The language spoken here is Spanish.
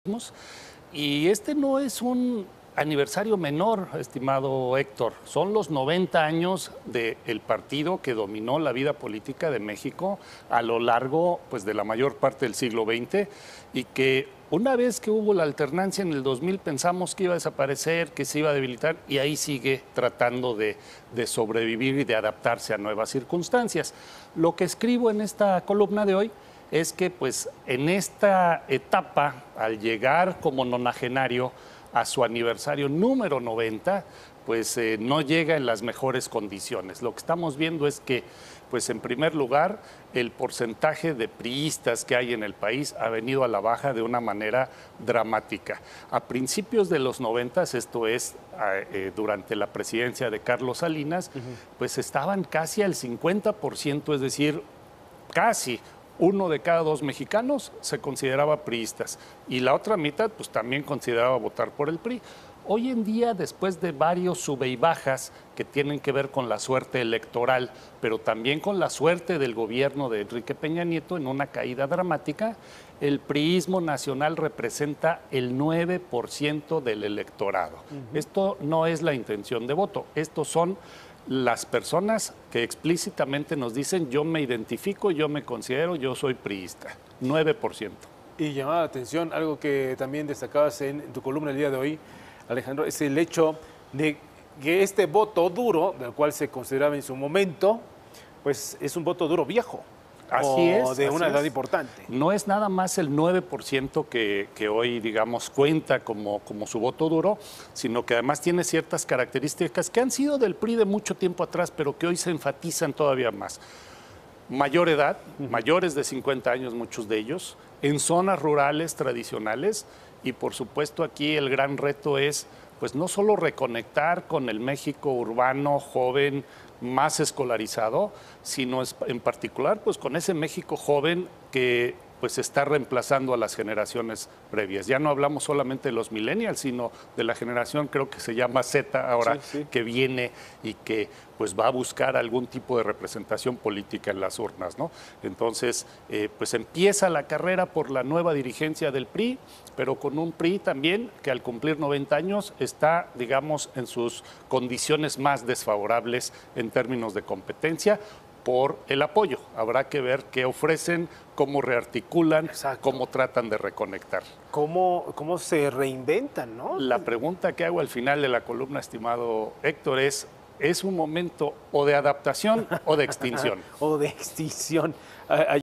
Y este no es un aniversario menor, estimado Héctor. Son los 90 años del partido que dominó la vida política de México a lo largo, pues, de la mayor parte del siglo XX, y que una vez que hubo la alternancia en el 2000 pensamos que iba a desaparecer, que se iba a debilitar, y ahí sigue tratando de sobrevivir y de adaptarse a nuevas circunstancias. Lo que escribo en esta columna de hoy es que, pues, en esta etapa, al llegar como nonagenario a su aniversario número 90, pues no llega en las mejores condiciones. Lo que estamos viendo es que, pues, en primer lugar, el porcentaje de priistas que hay en el país ha venido a la baja de una manera dramática. A principios de los 90, esto es, durante la presidencia de Carlos Salinas, pues estaban casi al 50%, es decir, casi 1 de cada 2 mexicanos se consideraba priistas, y la otra mitad pues también consideraba votar por el PRI. Hoy en día, después de varios sube y bajas que tienen que ver con la suerte electoral, pero también con la suerte del gobierno de Enrique Peña Nieto en una caída dramática, el priismo nacional representa el 9% del electorado. Esto no es la intención de voto, estos son las personas que explícitamente nos dicen: yo me identifico, yo me considero, yo soy priista. 9%. Y llamaba la atención algo que también destacabas en tu columna el día de hoy, Alejandro, es el hecho de que este voto duro, del cual se consideraba en su momento, pues es un voto duro viejo. Así es. De una edad importante. No es nada más el 9% que hoy, digamos, cuenta como su voto duro, sino que además tiene ciertas características que han sido del PRI de mucho tiempo atrás, pero que hoy se enfatizan todavía más. Mayor edad, mayores de 50 años muchos de ellos, en zonas rurales tradicionales, y por supuesto aquí el gran reto es, pues, no solo reconectar con el México urbano, joven, más escolarizado, sino en particular, pues, con ese México joven que, pues, está reemplazando a las generaciones previas. Ya no hablamos solamente de los millennials, sino de la generación, creo que se llama Z ahora, que viene y que, pues, va a buscar algún tipo de representación política en las urnas, ¿no? Entonces, pues empieza la carrera por la nueva dirigencia del PRI, pero con un PRI también que al cumplir 90 años está, digamos, en sus condiciones más desfavorables en términos de competencia, por el apoyo. Habrá que ver qué ofrecen, cómo rearticulan, cómo tratan de reconectar. ¿Cómo se reinventan, no? La pregunta que hago al final de la columna, estimado Héctor, ¿es un momento o de adaptación o de extinción? O de extinción.